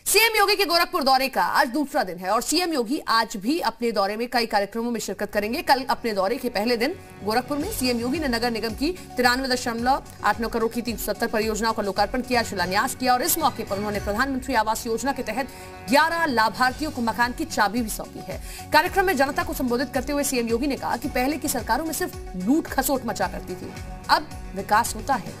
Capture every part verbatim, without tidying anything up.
CM योगी के गोरखपुर दौरे का आज दूसरा दिन है और सीएम योगी आज भी अपने दौरे में कई कार्यक्रमों में शिरकत करेंगे। कल अपने दौरे के पहले दिन गोरखपुर में सीएम योगी ने नगर निगम की तिरानवे दशमलव आठ नौ करोड़ की तीन सौ सत्तर परियोजनाओं का लोकार्पण किया, शिलान्यास किया और इस मौके पर उन्होंने प्रधानमंत्री आवास योजना के तहत ग्यारह लाभार्थियों को मकान की चाबी भी सौंपी है। कार्यक्रम में जनता को संबोधित करते हुए सीएम योगी ने कहा कि पहले की सरकारों में सिर्फ लूट खसोट मचा करती थी, अब विकास होता है।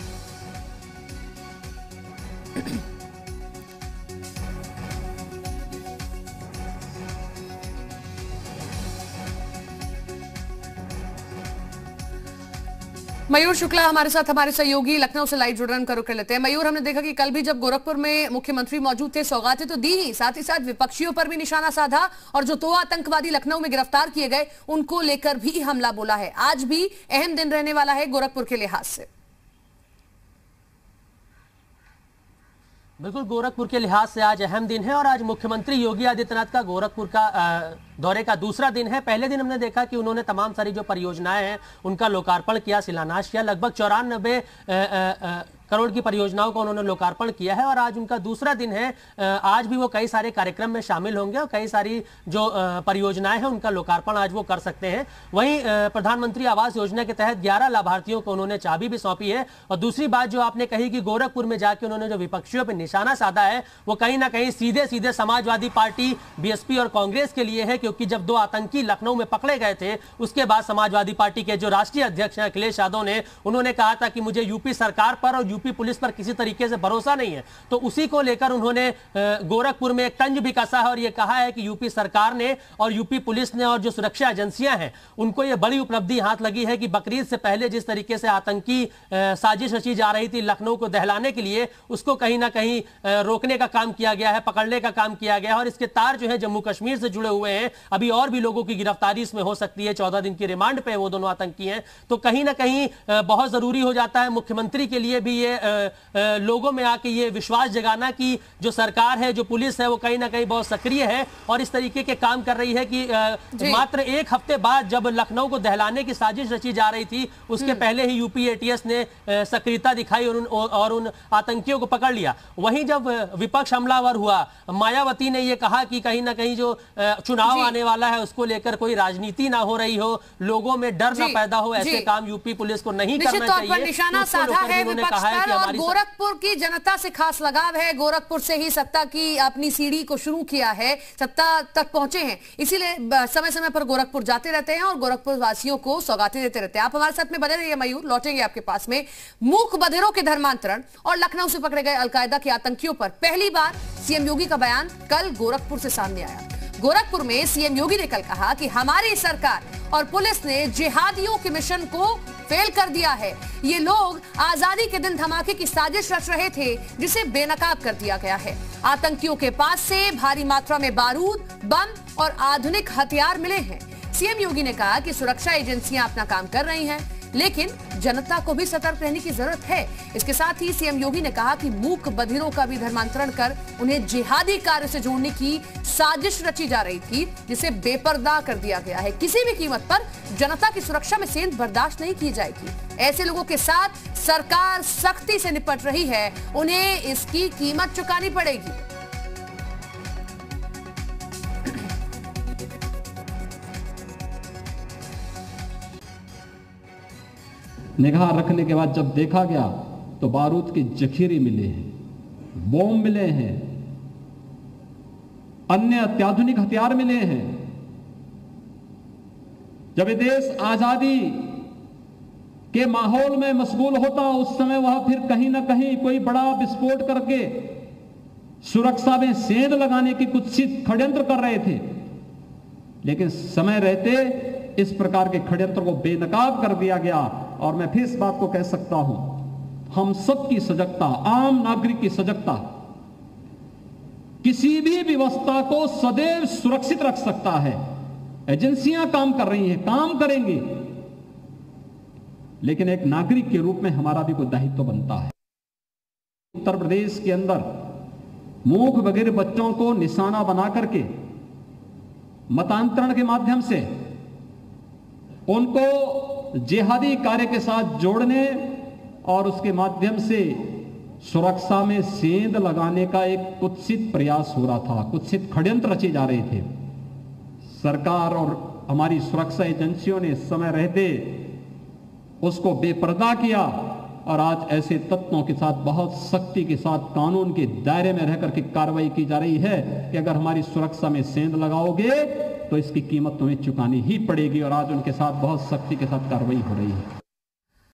मयूर शुक्ला हमारे साथ, हमारे सहयोगी लखनऊ से लाइव जुड़ रहे हैं, कर लेते हैं। मयूर, हमने देखा कि कल भी जब गोरखपुर में मुख्यमंत्री मौजूद थे, सौगातें तो दी ही, साथ ही साथ विपक्षियों पर भी निशाना साधा और जो दो आतंकवादी लखनऊ में गिरफ्तार किए गए उनको लेकर भी हमला बोला है। आज भी अहम दिन रहने वाला है गोरखपुर के लिहाज से। बिल्कुल, गोरखपुर के लिहाज से आज अहम दिन है और आज मुख्यमंत्री योगी आदित्यनाथ का गोरखपुर का दौरे का दूसरा दिन है। पहले दिन हमने देखा कि उन्होंने तमाम सारी जो परियोजनाएं हैं उनका लोकार्पण किया, शिलान्यास किया। लगभग चौरानबे करोड़ की परियोजनाओं का उन्होंने लोकार्पण किया है और आज उनका दूसरा दिन है। आज भी वो कई सारे कार्यक्रम में शामिल होंगे और कई सारी जो परियोजनाएं हैं उनका लोकार्पण आज वो कर सकते हैं। वहीं प्रधानमंत्री आवास योजना के तहत ग्यारह लाभार्थियों को उन्होंने चाबी भी सौंपी है। और दूसरी बात जो आपने कही कि गोरखपुर में जाके उन्होंने जो विपक्षियों पर निशाना साधा है वो कहीं ना कहीं सीधे सीधे समाजवादी पार्टी, बीएसपी और कांग्रेस के लिए है, क्योंकि जब दो आतंकी लखनऊ में पकड़े गए थे उसके बाद समाजवादी पार्टी के जो राष्ट्रीय अध्यक्ष हैं अखिलेश यादव ने उन्होंने कहा था कि मुझे यूपी सरकार पर और यूपी पुलिस पर किसी तरीके से भरोसा नहीं है। तो उसी को लेकर उन्होंने गोरखपुर में एक तंज भी कसा है और यह कहा है कि यूपी सरकार ने और यूपी पुलिस ने और जो सुरक्षा एजेंसियां हैं उनको यह बड़ी उपलब्धि हाथ लगी है कि बकरीद से पहले जिस तरीके से आतंकी साजिश रची जा रही थी लखनऊ को दहलाने के लिए, उसको कहीं ना कहीं रोकने का काम किया गया है, पकड़ने का काम किया गया है और इसके तार जो है जम्मू कश्मीर से जुड़े हुए हैं। अभी और भी लोगों की गिरफ्तारी इसमें हो सकती है। चौदह दिन की रिमांड पे वो दोनों आतंकी हैं। तो कहीं ना कहीं बहुत जरूरी हो जाता है मुख्यमंत्री के लिए भी ये लोगों में आके ये विश्वास जगाना कि जो सरकार है, जो पुलिस है, वो कहीं ना कहीं बहुत सक्रिय है और इस तरीके के काम कर रही है कि मात्र एक हफ्ते बाद जब लखनऊ को दहलाने की साजिश रची जा रही थी उसके पहले ही यूपी एटीएस ने सक्रियता दिखाई और उन, और उन आतंकियों को पकड़ लिया। वहीं जब विपक्ष हमलावर हुआ, मायावती ने यह कहा कि कहीं ना कहीं जो चुनाव आने वाला है उसको लेकर कोई राजनीति ना हो रही हो, लोगों में डर ना पैदा हो, ऐसे काम यूपी पुलिस को नहीं करना चाहिए। निशाना साधा है विपक्ष पर और गोरखपुर की जनता से खास लगाव है। गोरखपुर से ही सत्ता की अपनी सीढ़ी को शुरू किया है, सत्ता तक पहुंचे हैं, इसीलिए समय समय पर गोरखपुर जाते रहते हैं और गोरखपुर वासियों को सौगातें देते रहते हैं। आप हमारे साथ में बने रहिए मयूर, लौटेंगे आपके पास में। मूक बधिरों के धर्मांतरण और लखनऊ से पकड़े गए अलकायदा के आतंकियों पर पहली बार सीएम योगी का बयान कल गोरखपुर से सामने आया। गोरखपुर में सीएम योगी ने कल कहा कि हमारी सरकार और पुलिस ने जिहादियों के मिशन को फेल कर दिया है। ये लोग आजादी के दिन धमाके की साजिश रच रहे थे जिसे बेनकाब कर दिया गया है। आतंकियों के पास से भारी मात्रा में बारूद, बम और आधुनिक हथियार मिले हैं। सीएम योगी ने कहा कि सुरक्षा एजेंसियां अपना काम कर रही हैं, लेकिन जनता को भी सतर्क रहने की जरूरत है। इसके साथ ही सीएम योगी ने कहा कि मूक बधिरों का भी धर्मांतरण कर उन्हें जिहादी कार्य से जोड़ने की साजिश रची जा रही थी जिसे बेपर्दा कर दिया गया है। किसी भी कीमत पर जनता की सुरक्षा में सेंध बर्दाश्त नहीं की जाएगी। ऐसे लोगों के साथ सरकार सख्ती से निपट रही है, उन्हें इसकी कीमत चुकानी पड़ेगी। निगाह रखने के बाद जब देखा गया तो बारूद के जखीरे मिले हैं, बम मिले हैं, अन्य अत्याधुनिक हथियार मिले हैं। जब ये देश आजादी के माहौल में मशगूल होता उस समय वह फिर कहीं ना कहीं कोई बड़ा विस्फोट करके सुरक्षा में सेंध लगाने की कुछ षड्यंत्र कर रहे थे, लेकिन समय रहते इस प्रकार के षड्यंत्र को बेनकाब कर दिया गया। और मैं फिर इस बात को कह सकता हूं, हम सबकी सजगता, आम नागरिक की सजगता किसी भी व्यवस्था को सदैव सुरक्षित रख सकता है। एजेंसियां काम कर रही हैं, काम करेंगे, लेकिन एक नागरिक के रूप में हमारा भी कोई दायित्व बनता है। उत्तर प्रदेश के अंदर मूक बधिर बच्चों को निशाना बना करके मतांतरण के माध्यम से उनको जिहादी कार्य के साथ जोड़ने और उसके माध्यम से सुरक्षा में सेंध लगाने का एक कुत्सित प्रयास हो रहा था, कुत्सित षड्यंत्र रचे जा रहे थे। सरकार और हमारी सुरक्षा एजेंसियों ने समय रहते उसको बेपर्दा किया और आज ऐसे तत्वों के साथ बहुत सख्ती के साथ कानून के दायरे में रहकर के कार्रवाई की जा रही है कि अगर हमारी सुरक्षा में सेंध लगाओगे तो इसकी कीमत तुम्हें चुकानी ही पड़ेगी, और आज उनके साथ बहुत सख्ती के साथ कार्रवाई हो रही है।